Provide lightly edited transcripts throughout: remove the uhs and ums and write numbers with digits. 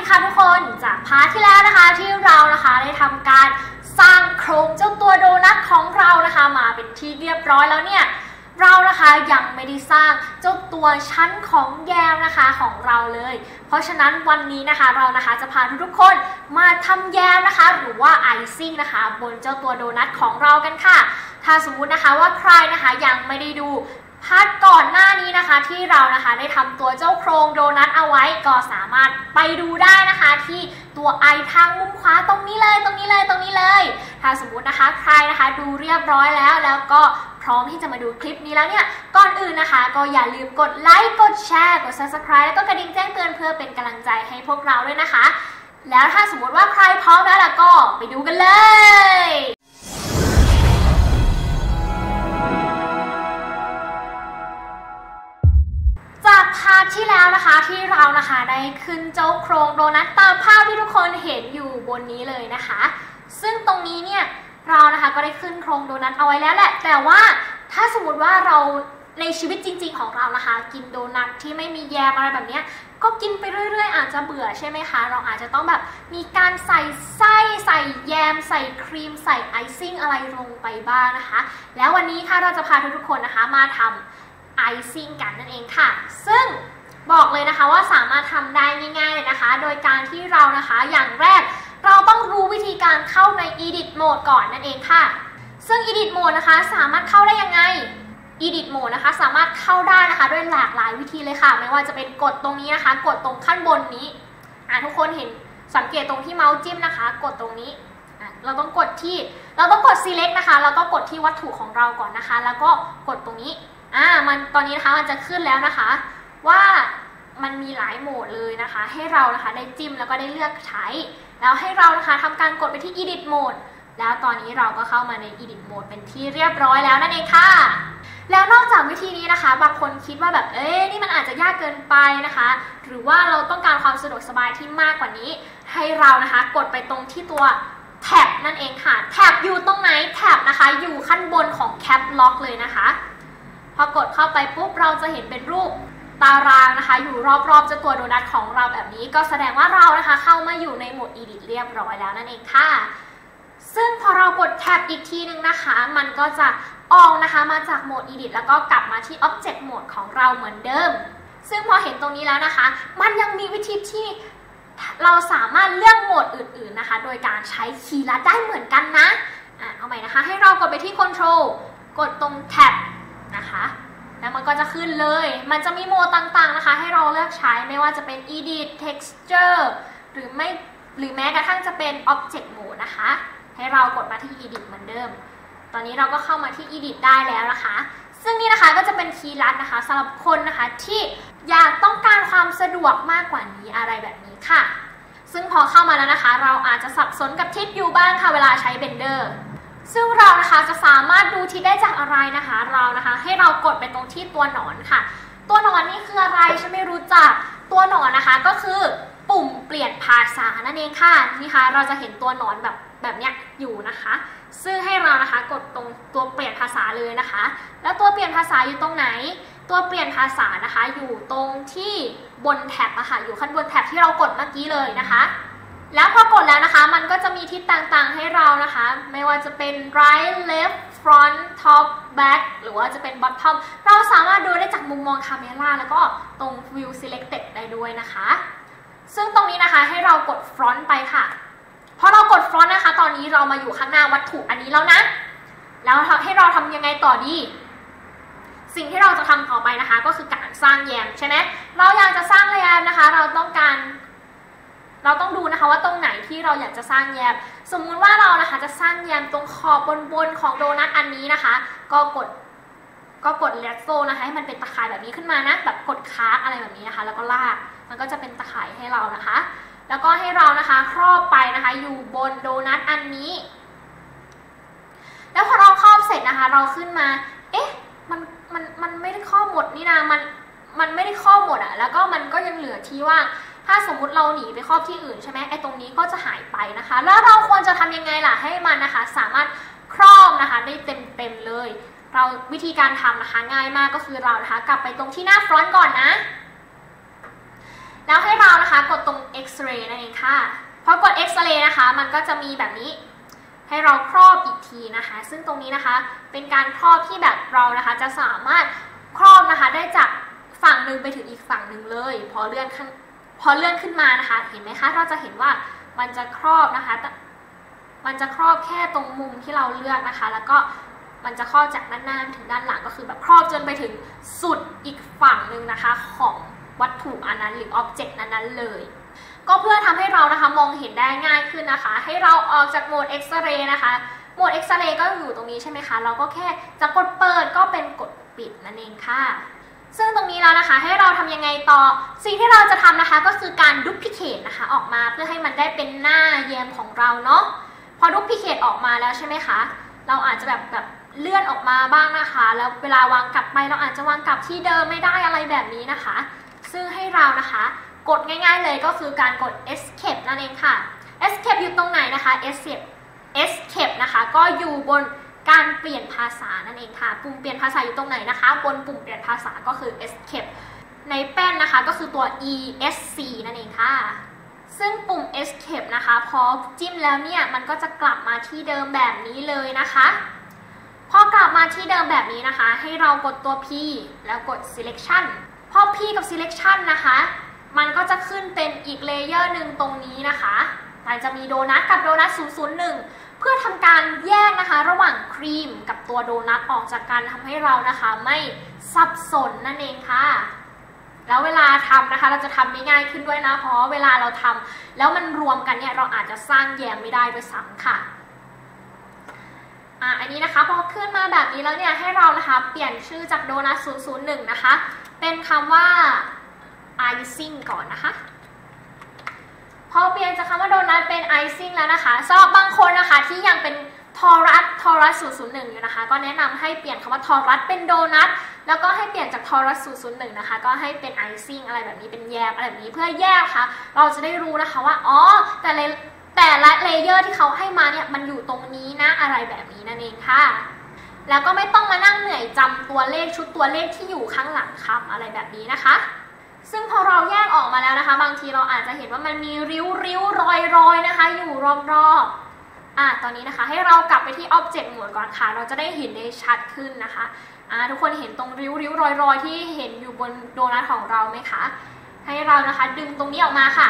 ดีค่ะทุกคนจากพาร์ทที่แล้วนะคะที่เรานะคะได้ทำการสร้างโครงเจ้าตัวโดนัทของเรานะคะมาเป็นที่เรียบร้อยแล้วเนี่ยเรานะคะยังไม่ได้สร้างเจ้าตัวชั้นของแยมนะคะของเราเลยเพราะฉะนั้นวันนี้นะคะเรานะคะจะพาทุกคนมาทำแยมนะคะหรือว่าไอซิ่งนะคะบนเจ้าตัวโดนัทของเรากันค่ะถ้าสมมุตินะคะว่าใครนะคะยังไม่ได้ดูพาร์ทก่อนหน้านี้นะคะที่เรานะคะได้ทำตัวเจ้าโครงโดนัทเอาไว้ก็สามารถไปดูได้นะคะที่ตัวไอทางมุมขวาตรงนี้เลยถ้าสมมุตินะคะใครนะคะดูเรียบร้อยแล้วก็พร้อมที่จะมาดูคลิปนี้แล้วเนี่ยก่อนอื่นนะคะก็อย่าลืมกดไลค์กดแชร์กด Subscribe แล้วก็กระดิ่งแจ้งเตือนเพื่อเป็นกำลังใจให้พวกเราด้วยนะคะแล้วถ้าสมมติว่าใครพร้อมแล้วก็ไปดูกันเลยจากพาร์ทที่แล้วนะคะที่เรานะคะได้ขึ้นเจ้าโครงโดนัทตามภาพที่ทุกคนเห็นอยู่บนนี้เลยนะคะซึ่งตรงนี้เนี่ยเรานะคะก็ได้ขึ้นโครงโดนัทเอาไว้แล้วแหละแต่ว่าถ้าสมมติว่าเราในชีวิตจริงๆของเรานะคะกินโดนัทที่ไม่มีแยมอะไรแบบนี้ก็กินไปเรื่อยๆอาจจะเบื่อใช่ไหมคะเราอาจจะต้องแบบมีการใส่ไส้ใส่แยมใส่ครีมใส่ไอซิ่งอะไรลงไปบ้างนะคะแล้ววันนี้ค่ะเราจะพาทุกคนนะคะมาทำไอซิ่งกันนั่นเองค่ะซึ่งบอกเลยนะคะว่าสามารถทำได้ง่ายๆเลยนะคะโดยการที่เรานะคะอย่างแรกเราต้องรู้วิธีการเข้าใน Edit Mode ก่อนนั่นเองค่ะซึ่ง Edit Mode นะคะสามารถเข้าได้ยังไง Edit Mode นะคะสามารถเข้าได้นะคะด้วยหลากหลายวิธีเลยค่ะไม่ว่าจะเป็นกดตรงนี้นะคะกดตรงขั้นบนนี้ทุกคนเห็นสังเกตตรงที่เมาส์จิ้มนะคะกดตรงนี้เราต้องกด Select นะคะแล้วก็กดที่วัตถุของเราก่อนนะคะแล้วก็กดตรงนี้มันตอนนี้นะคะมันจะขึ้นแล้วนะคะว่ามันมีหลายโหมดเลยนะคะให้เรานะคะได้จิ้มแล้วก็ได้เลือกใช้แล้วให้เรานะคะทำการกดไปที่ Edit Mode แล้วตอนนี้เราก็เข้ามาใน Edit Mode เป็นที่เรียบร้อยแล้วนั่นเองค่ะแล้วนอกจากวิธีนี้นะคะบางคนคิดว่าแบบนี่มันอาจจะยากเกินไปนะคะหรือว่าเราต้องการความสะดวกสบายที่มากกว่านี้ให้เรานะคะกดไปตรงที่ตัวแท็บนั่นเองค่ะแท็บอยู่ตรงไหนแท็บนะคะอยู่ขั้นบนของ Cap Lock เลยนะคะพอกดเข้าไปปุ๊บเราจะเห็นเป็นรูปตารางนะคะอยู่รอบๆเจ้าตัวโดนัทของเราแบบนี้ก็แสดงว่าเรานะคะเข้ามาอยู่ในโหมด Edit เรียบร้อยแล้วนั่นเองค่ะซึ่งพอเรากดแท็บอีกทีนึงนะคะมันก็จะออกนะคะมาจากโหมด Edit แล้วก็กลับมาที่ Object Mode ของเราเหมือนเดิมซึ่งพอเห็นตรงนี้แล้วนะคะมันยังมีวิธีที่เราสามารถเลือกโหมดอื่นๆนะคะโดยการใช้คีย์ลัดได้เหมือนกันนะเอาใหม่นะคะให้เรากดไปที่ Control กดตรงแท็บนะคะแล้วมันก็จะขึ้นเลยมันจะมีโหมดต่างๆนะคะให้เราเลือกใช้ไม่ว่าจะเป็น Edit Texture หรือแม้กระทั่งจะเป็น Object Mode นะคะให้เรากดมาที่ Edit เหมือนเดิมตอนนี้เราก็เข้ามาที่ Edit ได้แล้วนะคะซึ่งนี่นะคะก็จะเป็นคีย์ลัดนะคะสำหรับคนนะคะที่อยากต้องการความสะดวกมากกว่านี้อะไรแบบนี้ค่ะซึ่งพอเข้ามาแล้วนะคะเราอาจจะสับสนกับทิศอยู่บ้างค่ะเวลาใช้ Blenderซึ่งเรานะคะจะสามารถดูทิศได้จากอะไรนะคะเรานะคะให้เรากดไปตรงที่ตัวหนอนค่ะตัวหนอนนี่คืออะไรฉันไม่รู้จักตัวหนอนนะคะก็คือปุ่มเปลี่ยนภาษานั่นเองค่ะนี่ค่ะเราจะเห็นตัวหนอนแบบเนี้ยอยู่นะคะซึ่งให้เรานะคะกดตรงตัวเปลี่ยนภาษาเลยนะคะแล้วตัวเปลี่ยนภาษาอยู่ตรงไหนตัวเปลี่ยนภาษานะคะอยู่ตรงที่บนแท็บค่ะอยู่ขั้นบนแท็บที่เรากดเมื่อกี้เลยนะคะแล้วพอกดแล้วนะคะมันก็จะมีทิศต่างๆให้เรานะคะไม่ว่าจะเป็น right left front top back หรือว่าจะเป็น bottom เราสามารถดูได้จากมุมมองคาเมล่าแล้วก็ตรง view selected ได้ด้วยนะคะซึ่งตรงนี้นะคะให้เรากด front ไปค่ะพอเรากด front นะคะตอนนี้เรามาอยู่ข้างหน้าวัตถุอันนี้แล้วนะแล้วให้เราทำยังไงต่อดีสิ่งที่เราจะทำต่อไปนะคะก็คือการสร้างแยมใช่ไหมเราอยากจะสร้างแยมนะคะเราต้องดูนะคะว่าตรงไหนที่เราอยากจะสร้างแยมสมมุติว่าเรานะคะจะสร้างแยมตรงขอบบนของโดนัทอันนี้นะคะก็กดเลสโซนะคะให้มันเป็นตะข่ายแบบนี้ขึ้นมานะแบบกดค้างอะไรแบบนี้นะคะแล้วก็ลากมันก็จะเป็นตะข่ายให้เรานะคะแล้วก็ให้เรานะคะครอบไปนะคะอยู่บนโดนัทอันนี้แล้วพอเราครอบเสร็จนะคะเราขึ้นมามันไม่ได้ครอบหมดนี่นะมันไม่ได้ครอบหมดแล้วก็มันก็ยังเหลือที่ว่างถ้าสมมุติเราหนีไปครอบที่อื่นใช่ไหมไอ้ตรงนี้ก็จะหายไปนะคะแล้วเราควรจะทำยังไงล่ะให้มันนะคะสามารถครอบนะคะได้เต็มเลยเราวิธีการทำนะคะง่ายมากก็คือเรานะคะกลับไปตรงที่หน้าฟรอนต์ก่อนนะแล้วให้เรานะคะกดตรง X-ray นั่นเองค่ะพอกด X-ray นะคะมันก็จะมีแบบนี้ให้เราครอบอีกทีนะคะซึ่งตรงนี้นะคะเป็นการครอบที่แบบเรานะคะจะสามารถครอบนะคะได้จากฝั่งหนึ่งไปถึงอีกฝั่งหนึ่งเลยพอเลื่อนขึ้นมานะคะเห็นไหมคะเราจะเห็นว่ามันจะครอบนะคะมันจะครอบแค่ตรงมุมที่เราเลือกนะคะแล้วก็มันจะครอบจากด้านหน้าถึงด้านหลังก็คือแบบครอบจนไปถึงสุดอีกฝั่งหนึ่งนะคะของวัตถุอันนั้นหรืออ็อบเจกต์นั้นเลยก็เพื่อทำให้เรานะคะมองเห็นได้ง่ายขึ้นนะคะให้เราออกจากโหมดเอ็กซเรย์นะคะโหมดเอ็กซเรย์ก็อยู่ตรงนี้ใช่ไหมคะเราก็แค่จะกดเปิดก็เป็นกดปิดนั่นเองค่ะซึ่งตรงนี้แล้วนะคะให้เราทำยังไงต่อสิ่งที่เราจะทำนะคะก็คือการดูพลิเคทนะคะออกมาเพื่อให้มันได้เป็นหน้าแยมของเราเนาะพอดูพลิเคทออกมาแล้วใช่ไหมคะเราอาจจะแบบเลื่อนออกมาบ้างนะคะแล้วเวลาวางกลับไปเราอาจจะวางกลับที่เดิมไม่ได้อะไรแบบนี้นะคะซึ่งให้เรานะคะกดง่ายๆเลยก็คือการกด escape นั่นเองค่ะ escape อยู่ตรงไหนนะคะ escape นะคะก็อยู่บนการเปลี่ยนภาษานั่นเองค่ะปุ่มเปลี่ยนภาษาอยู่ตรงไหนนะคะบนปุ่มเปลี่ยนภาษาก็คือ escape ในแป้นนะคะก็คือตัว esc นั่นเองค่ะซึ่งปุ่ม escape นะคะพอจิ้มแล้วเนี่ยมันก็จะกลับมาที่เดิมแบบนี้เลยนะคะพอกลับมาที่เดิมแบบนี้นะคะให้เรากดตัว P แล้วกด selection พอ P กับ selection นะคะมันก็จะขึ้นเป็นอีกเลเยอร์หนึ่งตรงนี้นะคะมันจะมีโดนัทกับโดนัท001เพื่อทำการแยกนะคะระหว่างครีมกับตัวโดนัทออกจากกันทำให้เรานะคะไม่สับสนนั่นเองค่ะแล้วเวลาทำนะคะเราจะทำได้ง่ายขึ้นด้วยนะเพราะเวลาเราทำแล้วมันรวมกันเนี่ยเราอาจจะสร้างแยมไม่ได้ด้วยซ้ำค่ะอันนี้นะคะพอขึ้นมาแบบนี้แล้วเนี่ยให้เรานะคะเปลี่ยนชื่อจากโดนัท001นะคะเป็นคำว่าicing ก่อนนะคะพอเปลี่ยนจากคำว่าโดนัทเป็น icing แล้วนะคะสำหรับบางคนนะคะที่ยังเป็นทอรัส001อยู่นะคะก็แนะนำให้เปลี่ยนคำว่าทอรัสเป็นโดนัทแล้วก็ให้เปลี่ยนจากทอรัส001นะคะก็ให้เป็น icing อะไรแบบนี้เป็นแยมอะไรแบบนี้เพื่อแยกค่ะเราจะได้รู้นะคะว่าอ๋อแต่ละเลเยอร์ที่เขาให้มาเนี่ยมันอยู่ตรงนี้นะอะไรแบบนี้นั่นเองค่ะแล้วก็ไม่ต้องมานั่งเหนื่อยจำตัวเลขชุดตัวเลขที่อยู่ข้างหลังคำอะไรแบบนี้นะคะซึ่งพอเราแยกออกมาแล้วนะคะบางทีเราอาจจะเห็นว่ามันมีริ้วรอยนะคะอยู่รอบๆตอนนี้นะคะให้เรากลับไปที่ Object Mode ก่อนค่ะเราจะได้เห็นได้ชัดขึ้นนะคะทุกคนเห็นตรงริ้วรอยที่เห็นอยู่บนโดนัทของเราไหมคะให้เรานะคะดึงตรงนี้ออกมาค่ะ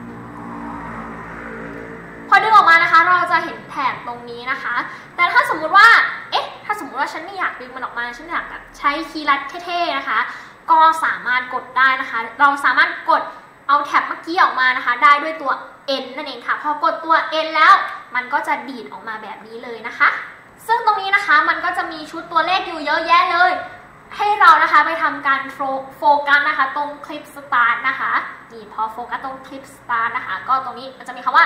พอดึงออกมานะคะเราจะเห็นแถบตรงนี้นะคะแต่ถ้าสมมุติว่าถ้าสมมุติว่าฉันไม่อยากดึงมันออกมาฉันอยากแบบใช้คีย์ลัดเท่ๆนะคะก็สามารถกดได้นะคะเราสามารถกดเอาแท็บเมื่อกี้ออกมานะคะได้ด้วยตัว N นั่นเองค่ะพอกดตัว N แล้วมันก็จะดีดออกมาแบบนี้เลยนะคะซึ่งตรงนี้นะคะมันก็จะมีชุดตัวเลขอยู่เยอะแยะเลยให้เรานะคะไปทำการโฟกัสนะคะตรงคลิปสตาร์ทนะคะนี่พอโฟกัสตรงคลิปสตาร์ทนะคะก็ตรงนี้มันจะมีคำว่า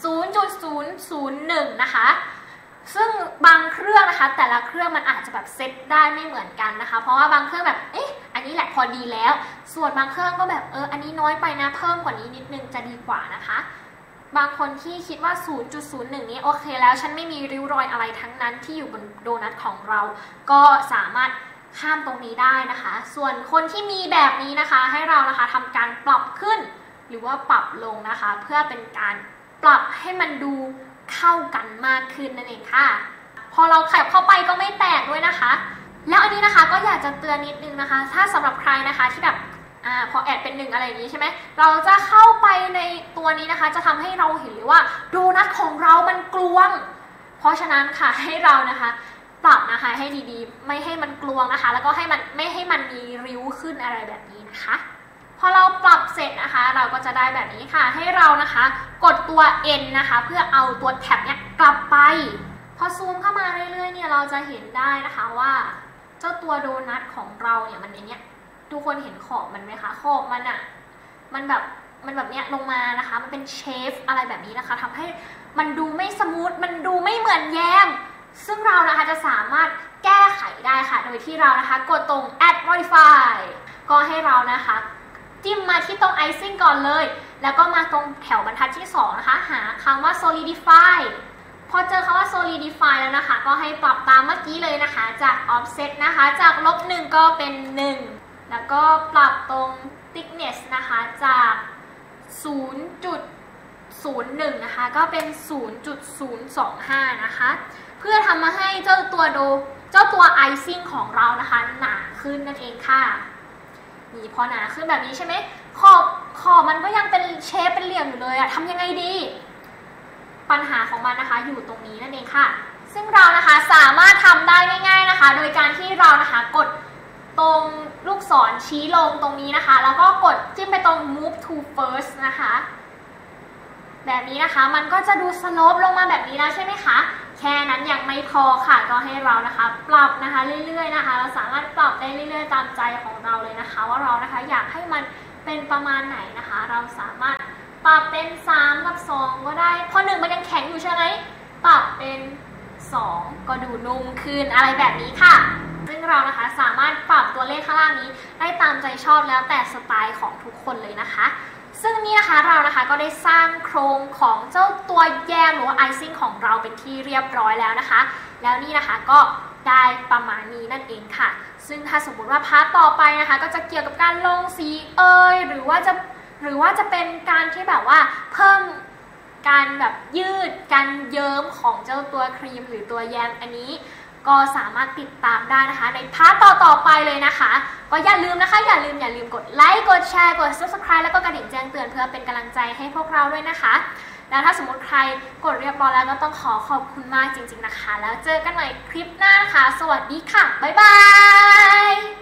0.001 นะคะซึ่งบางเครื่องนะคะแต่ละเครื่องมันอาจจะแบบเซตได้ไม่เหมือนกันนะคะเพราะว่าบางเครื่องแบบอันนี้แหละพอดีแล้วส่วนบางเครื่องก็แบบอันนี้น้อยไปนะเพิ่มกว่านี้นิดนึงจะดีกว่านะคะบางคนที่คิดว่า 0.01 นี้โอเคแล้วฉันไม่มีริ้วรอยอะไรทั้งนั้นที่อยู่บนโดนัทของเราก็สามารถข้ามตรงนี้ได้นะคะส่วนคนที่มีแบบนี้นะคะให้เรานะคะทำการปรับขึ้นหรือว่าปรับลงนะคะเพื่อเป็นการปรับให้มันดูเข้ากันมากขึ้นนั่นเองค่ะพอเราขยับเข้าไปก็ไม่แตกด้วยนะคะแล้วอันนี้นะคะก็อยากจะเตือนนิดนึงนะคะถ้าสำหรับใครนะคะที่แบบพอแอดเป็น1อะไรอย่างนี้ใช่ไหมเราจะเข้าไปในตัวนี้นะคะจะทำให้เราเห็นเลยว่าโดนัทของเรามันกลวงเพราะฉะนั้นค่ะให้เรานะคะปรับนะคะให้ดีๆไม่ให้มันกลวงนะคะแล้วก็ไม่ให้มันมีริ้วขึ้นอะไรแบบนี้นะคะพอเราปรับเสร็จนะคะเราก็จะได้แบบนี้ค่ะให้เรานะคะกดตัว N นะคะเพื่อเอาตัวแท็บเนี้ยกลับไปพอซูมเข้ามาเรื่อยๆเนี่ยเราจะเห็นได้นะคะว่าเจ้าตัวโดนัทของเราเนี่ยมันอย่างเนี้ยทุกคนเห็นขอบมันไหมคะขอบมันอะมันแบบเนี้ยลงมานะคะมันเป็นเชฟอะไรแบบนี้นะคะทำให้มันดูไม่สมูทมันดูไม่เหมือนแยมซึ่งเรานะคะจะสามารถแก้ไขได้ค่ะโดยที่เรานะคะกดตรง add modify ก็ให้เรานะคะจิ้มมาที่ตรง icing ก่อนเลยแล้วก็มาตรงแถวบรรทัดที่2นะคะหาคำว่า solidify พอเจอคำว่า solidify แล้วนะคะก็ให้ปรับตามเมื่อกี้เลยนะคะจาก offset นะคะจาก-1ก็เป็น1แล้วก็ปรับตรง thickness นะคะจาก 0.01 นะคะก็เป็น 0.025 นะคะเพื่อทำมาให้เจ้าตัวไอซิ่งของเรานะคะหนาขึ้นนั่นเองค่ะนี่พอหนาขึ้นแบบนี้ใช่ไหมขอบมันก็ยังเป็นเชฟเป็นเหลี่ยมอยู่เลยอะทำยังไงดีปัญหาของมันนะคะอยู่ตรงนี้นั่นเองค่ะซึ่งเรานะคะสามารถทำได้ง่ายๆนะคะโดยการที่เรานะคะกดตรงลูกศรชี้ลงตรงนี้นะคะแล้วก็กดจิ้มไปตรง move to first นะคะแบบนี้นะคะมันก็จะดูสโลปลงมาแบบนี้แล้วใช่ไหมคะแค่นั้นยังไม่พอค่ะก็ให้เรานะคะปรับนะคะเรื่อยๆนะคะเราสามารถปรับได้เรื่อยๆตามใจของเราเลยนะคะว่าเรานะคะอยากให้มันเป็นประมาณไหนนะคะเราสามารถปรับเป็น3กับ2ก็ได้เพราะ1มันยังแข็งอยู่ใช่ไหมปรับเป็น2ก็ดูนุ่มขึ้นอะไรแบบนี้ค่ะซึ่งเรานะคะสามารถปรับตัวเลขข้างล่างนี้ได้ตามใจชอบแล้วแต่สไตล์ของทุกคนเลยนะคะซึ่งนี่นะคะเรานะคะก็ได้สร้างโครงของเจ้าตัวแยมหรือว่าไอซิ่งของเราเป็นที่เรียบร้อยแล้วนะคะแล้วนี่นะคะก็ได้ประมาณนี้นั่นเองค่ะซึ่งถ้าสมมุติว่าพาร์ทต่อไปนะคะก็จะเกี่ยวกับการลงสีหรือว่าจะเป็นการที่แบบว่าเพิ่มการแบบยืดการเยิ้มของเจ้าตัวครีมหรือตัวแยมอันนี้ก็สามารถติดตามได้นะคะในพาร์ทต่อไปเลยนะคะก็อย่าลืมนะคะอย่าลืมกดไลค์กดแชร์กด Subscribe แล้วก็กระดิ่งแจ้งเตือนเพื่อเป็นกำลังใจให้พวกเราด้วยนะคะแล้วถ้าสมมติใครกดเรียบร้อยแล้วก็ต้องขอบคุณมากจริงๆนะคะแล้วเจอกันใหม่คลิปหน้านะคะสวัสดีค่ะบ๊ายบาย